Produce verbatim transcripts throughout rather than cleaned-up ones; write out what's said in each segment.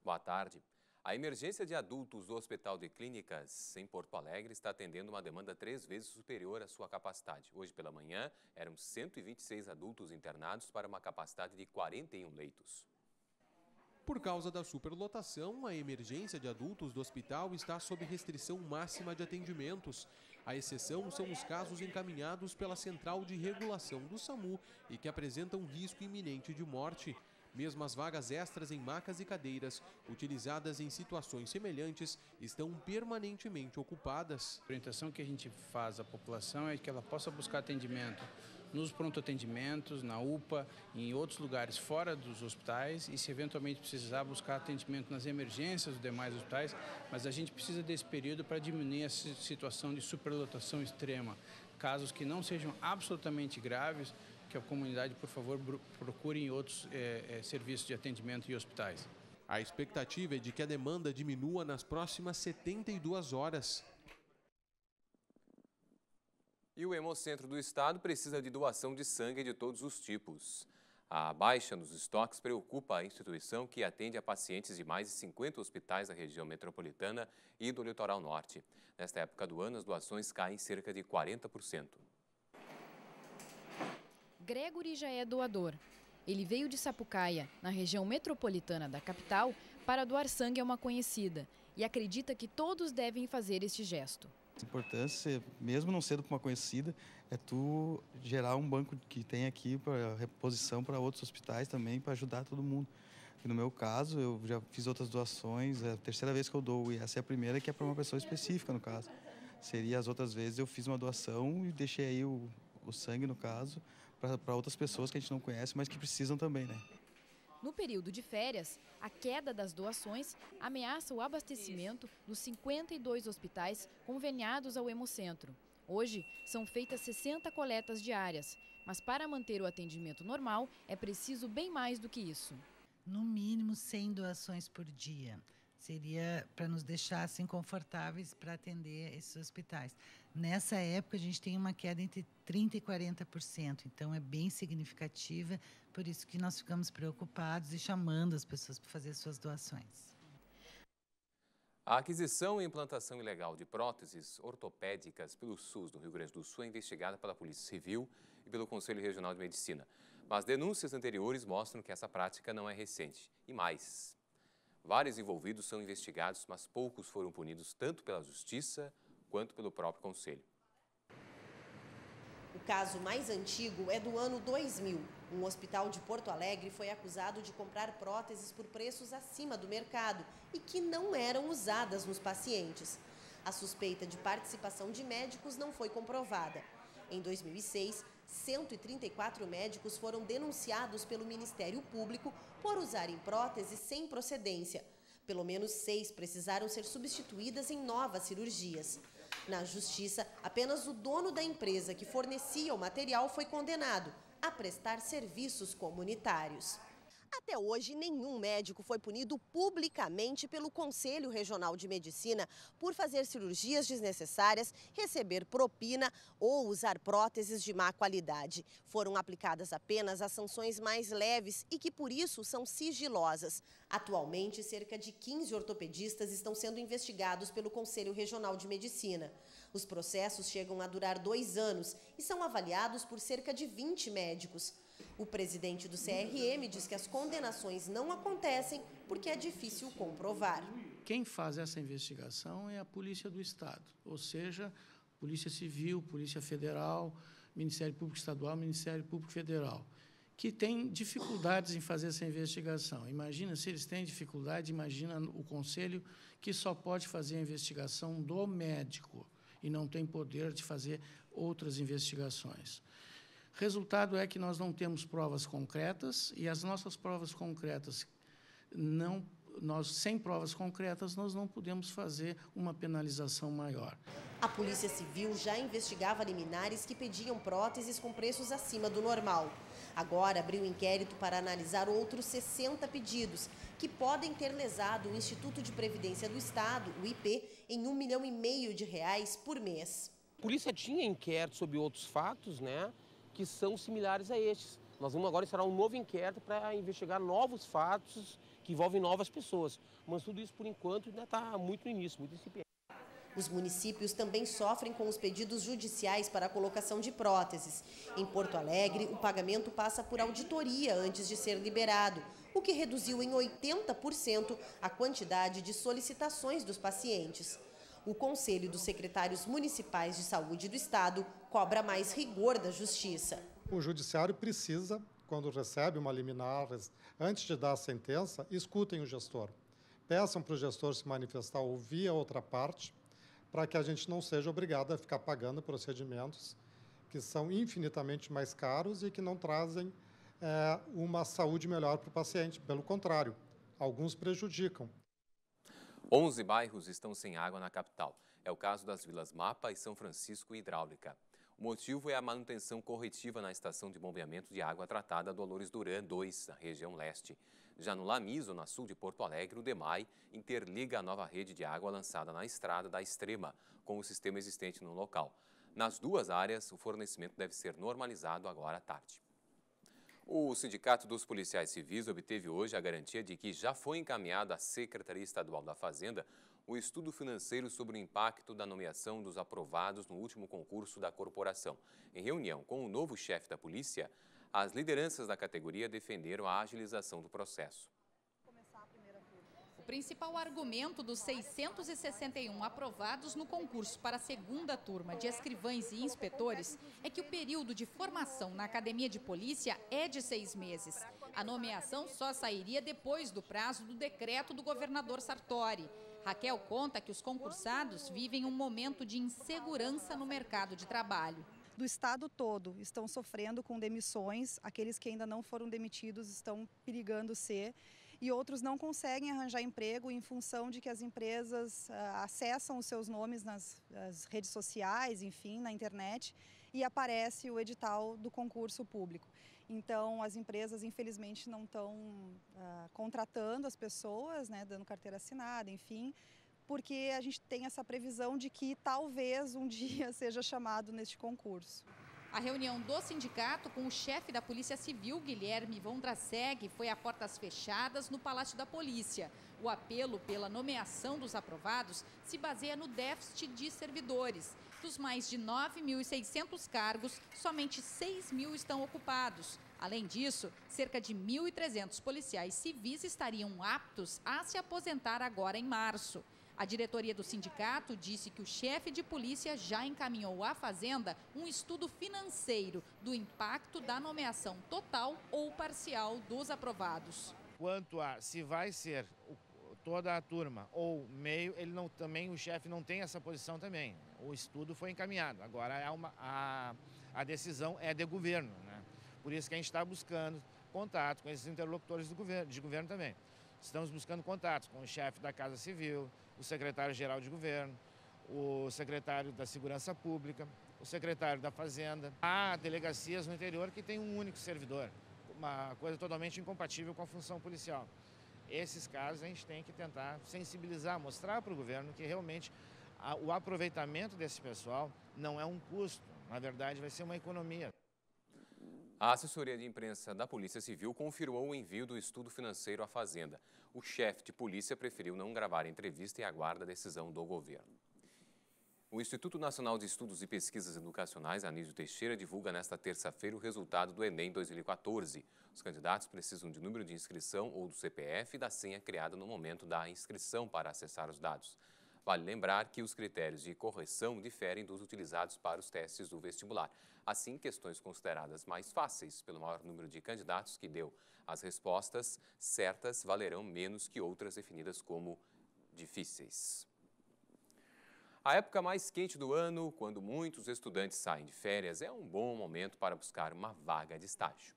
Boa tarde. A emergência de adultos do Hospital de Clínicas em Porto Alegre está atendendo uma demanda três vezes superior à sua capacidade. Hoje pela manhã, eram cento e vinte e seis adultos internados para uma capacidade de quarenta e um leitos. Por causa da superlotação, a emergência de adultos do hospital está sob restrição máxima de atendimentos. A exceção são os casos encaminhados pela Central de Regulação do SAMU e que apresentam risco iminente de morte. Mesmo as vagas extras em macas e cadeiras, utilizadas em situações semelhantes, estão permanentemente ocupadas. A orientação que a gente faz à população é que ela possa buscar atendimento nos pronto-atendimentos, na U P A, em outros lugares fora dos hospitais e, se eventualmente precisar, buscar atendimento nas emergências dos demais hospitais, mas a gente precisa desse período para diminuir a situação de superlotação extrema. Casos que não sejam absolutamente graves, que a comunidade, por favor, procure em outros é, é, serviços de atendimento e hospitais. A expectativa é de que a demanda diminua nas próximas setenta e duas horas. E o Hemocentro do Estado precisa de doação de sangue de todos os tipos. A baixa nos estoques preocupa a instituição, que atende a pacientes de mais de cinquenta hospitais da região metropolitana e do litoral norte. Nesta época do ano, as doações caem cerca de quarenta por cento. Gregory já é doador. Ele veio de Sapucaia, na região metropolitana da capital, para doar sangue a uma conhecida e acredita que todos devem fazer este gesto. A importância, mesmo não sendo com uma conhecida, é tu gerar um banco que tem aqui para reposição para outros hospitais também, para ajudar todo mundo. E no meu caso, eu já fiz outras doações, é a terceira vez que eu dou, e essa é a primeira que é para uma pessoa específica, no caso. Seria as outras vezes eu fiz uma doação e deixei aí o, o sangue, no caso, para outras pessoas que a gente não conhece, mas que precisam também, né? No período de férias, a queda das doações ameaça o abastecimento dos cinquenta e dois hospitais conveniados ao Hemocentro. Hoje, são feitas sessenta coletas diárias, mas para manter o atendimento normal, é preciso bem mais do que isso. No mínimo cem doações por dia. Seria para nos deixar assim confortáveis para atender esses hospitais. Nessa época, a gente tem uma queda entre trinta por cento e quarenta por cento, então é bem significativa, por isso que nós ficamos preocupados e chamando as pessoas para fazer suas doações. A aquisição e implantação ilegal de próteses ortopédicas pelo SUS do Rio Grande do Sul é investigada pela Polícia Civil e pelo Conselho Regional de Medicina. Mas denúncias anteriores mostram que essa prática não é recente. E mais, vários envolvidos são investigados, mas poucos foram punidos tanto pela Justiça quanto pelo próprio Conselho. O caso mais antigo é do ano dois mil. Um hospital de Porto Alegre foi acusado de comprar próteses por preços acima do mercado e que não eram usadas nos pacientes. A suspeita de participação de médicos não foi comprovada. Em dois mil e seis, cento e trinta e quatro médicos foram denunciados pelo Ministério Público por usarem próteses sem procedência. Pelo menos seis precisaram ser substituídas em novas cirurgias. Na Justiça, apenas o dono da empresa que fornecia o material foi condenado a prestar serviços comunitários. Até hoje, nenhum médico foi punido publicamente pelo Conselho Regional de Medicina por fazer cirurgias desnecessárias, receber propina ou usar próteses de má qualidade. Foram aplicadas apenas as sanções mais leves e que, por isso, são sigilosas. Atualmente, cerca de quinze ortopedistas estão sendo investigados pelo Conselho Regional de Medicina. Os processos chegam a durar dois anos e são avaliados por cerca de vinte médicos. O presidente do C R M diz que as condenações não acontecem porque é difícil comprovar. Quem faz essa investigação é a Polícia do Estado, ou seja, Polícia Civil, Polícia Federal, Ministério Público Estadual, Ministério Público Federal, que tem dificuldades em fazer essa investigação. Imagina se eles têm dificuldade, imagina o Conselho, que só pode fazer a investigação do médico e não tem poder de fazer outras investigações. Resultado é que nós não temos provas concretas e as nossas provas concretas, não, nós, sem provas concretas, nós não podemos fazer uma penalização maior. A Polícia Civil já investigava liminares que pediam próteses com preços acima do normal. Agora abriu inquérito para analisar outros sessenta pedidos, que podem ter lesado o Instituto de Previdência do Estado, o I P, em um milhão e meio de reais por mês. A polícia tinha inquérito sobre outros fatos, né, que são similares a estes. Nós vamos agora instaurar um novo inquérito para investigar novos fatos que envolvem novas pessoas. Mas tudo isso, por enquanto, ainda está muito no início, muito incipiente. Os municípios também sofrem com os pedidos judiciais para a colocação de próteses. Em Porto Alegre, o pagamento passa por auditoria antes de ser liberado, o que reduziu em oitenta por cento a quantidade de solicitações dos pacientes. O Conselho dos Secretários Municipais de Saúde do Estado cobra mais rigor da Justiça. O Judiciário precisa, quando recebe uma liminar, antes de dar a sentença, escutem o gestor. Peçam para o gestor se manifestar, ouvir a outra parte, para que a gente não seja obrigado a ficar pagando procedimentos que são infinitamente mais caros e que não trazem é, uma saúde melhor para o paciente. Pelo contrário, alguns prejudicam. onze bairros estão sem água na capital. É o caso das vilas Mapa e São Francisco Hidráulica. O motivo é a manutenção corretiva na estação de bombeamento de água tratada Dolores Duran dois, na região leste. Já no Lami, zona sul de Porto Alegre, o DEMAI interliga a nova rede de água lançada na estrada da Extrema com o sistema existente no local. Nas duas áreas, o fornecimento deve ser normalizado agora à tarde. O Sindicato dos Policiais Civis obteve hoje a garantia de que já foi encaminhado à Secretaria Estadual da Fazenda o estudo financeiro sobre o impacto da nomeação dos aprovados no último concurso da corporação. Em reunião com o novo chefe da polícia, as lideranças da categoria defenderam a agilização do processo. O principal argumento dos seiscentos e sessenta e um aprovados no concurso para a segunda turma de escrivães e inspetores é que o período de formação na academia de polícia é de seis meses. A nomeação só sairia depois do prazo do decreto do governador Sartori. Raquel conta que os concursados vivem um momento de insegurança no mercado de trabalho. Do estado todo estão sofrendo com demissões, aqueles que ainda não foram demitidos estão perigando ser, e outros não conseguem arranjar emprego em função de que as empresas uh, acessam os seus nomes nas, nas redes sociais, enfim, na internet, e aparece o edital do concurso público. Então, as empresas, infelizmente, não estão uh, contratando as pessoas, né, dando carteira assinada, enfim, porque a gente tem essa previsão de que talvez um dia seja chamado neste concurso. A reunião do sindicato com o chefe da Polícia Civil, Guilherme Vondraseg, foi a portas fechadas no Palácio da Polícia. O apelo pela nomeação dos aprovados se baseia no déficit de servidores. Dos mais de nove mil e seiscentos cargos, somente seis mil estão ocupados. Além disso, cerca de mil e trezentos policiais civis estariam aptos a se aposentar agora em março. A diretoria do sindicato disse que o chefe de polícia já encaminhou à Fazenda um estudo financeiro do impacto da nomeação total ou parcial dos aprovados. Quanto a se vai ser toda a turma ou meio, ele não, também o chefe não tem essa posição também. O estudo foi encaminhado, agora é uma, a, a decisão é de governo, né? Por isso que a gente está buscando contato com esses interlocutores do governo, de governo também. Estamos buscando contatos com o chefe da Casa Civil, o secretário-geral de governo, o secretário da Segurança Pública, o secretário da Fazenda. Há delegacias no interior que tem um único servidor, uma coisa totalmente incompatível com a função policial. Esses casos a gente tem que tentar sensibilizar, mostrar para o governo que realmente a, o aproveitamento desse pessoal não é um custo, na verdade vai ser uma economia. A assessoria de imprensa da Polícia Civil confirmou o envio do estudo financeiro à Fazenda. O chefe de polícia preferiu não gravar a entrevista e aguarda a decisão do governo. O Instituto Nacional de Estudos e Pesquisas Educacionais, Anísio Teixeira, divulga nesta terça-feira o resultado do Enem dois mil e quatorze. Os candidatos precisam de número de inscrição ou do C P F e da senha criada no momento da inscrição para acessar os dados. Vale lembrar que os critérios de correção diferem dos utilizados para os testes do vestibular. Assim, questões consideradas mais fáceis pelo maior número de candidatos que deu as respostas certas valerão menos que outras definidas como difíceis. A época mais quente do ano, quando muitos estudantes saem de férias, é um bom momento para buscar uma vaga de estágio.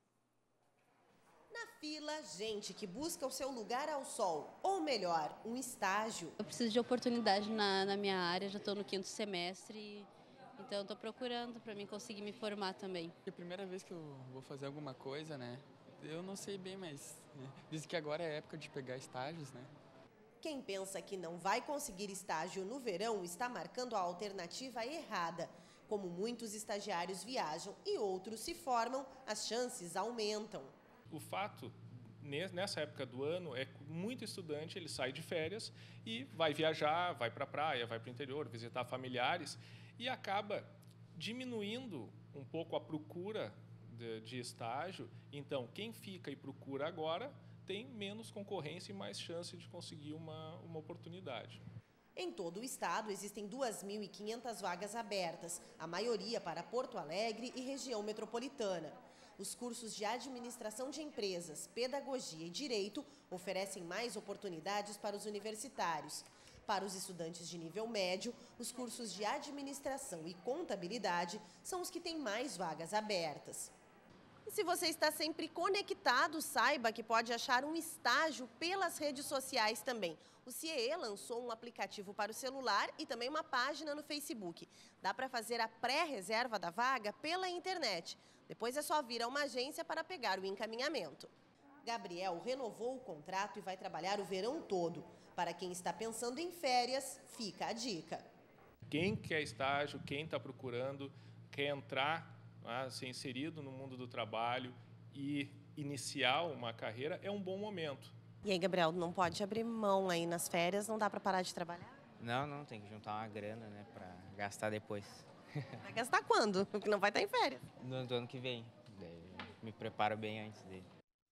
Na fila, gente que busca o seu lugar ao sol, ou melhor, um estágio. Eu preciso de oportunidade na, na minha área, já estou no quinto semestre, então estou procurando para mim conseguir me formar também. É a primeira vez que eu vou fazer alguma coisa, né? Eu não sei bem, mas né? Dizem que agora é época de pegar estágios, né? Quem pensa que não vai conseguir estágio no verão está marcando a alternativa errada. Como muitos estagiários viajam e outros se formam, as chances aumentam. O fato nessa época do ano, é muito estudante, ele sai de férias e vai viajar, vai para a praia, vai para o interior, visitar familiares e acaba diminuindo um pouco a procura de, de estágio. Então, quem fica e procura agora tem menos concorrência e mais chance de conseguir uma, uma oportunidade. Em todo o estado, existem duas mil e quinhentas vagas abertas, a maioria para Porto Alegre e região metropolitana. Os cursos de administração de empresas, pedagogia e direito oferecem mais oportunidades para os universitários. Para os estudantes de nível médio, os cursos de administração e contabilidade são os que têm mais vagas abertas. E se você está sempre conectado, saiba que pode achar um estágio pelas redes sociais também. O C I E E lançou um aplicativo para o celular e também uma página no Facebook. Dá para fazer a pré-reserva da vaga pela internet. Depois é só vir a uma agência para pegar o encaminhamento. Gabriel renovou o contrato e vai trabalhar o verão todo. Para quem está pensando em férias, fica a dica. Quem quer estágio, quem está procurando, quer entrar, né, ser inserido no mundo do trabalho e iniciar uma carreira, é um bom momento. E aí, Gabriel, não pode abrir mão aí nas férias? Não dá para parar de trabalhar? Não, não, tem que juntar uma grana, né, para gastar depois. Vai gastar quando? Porque não vai estar em férias. No, do ano que vem. Me preparo bem antes dele.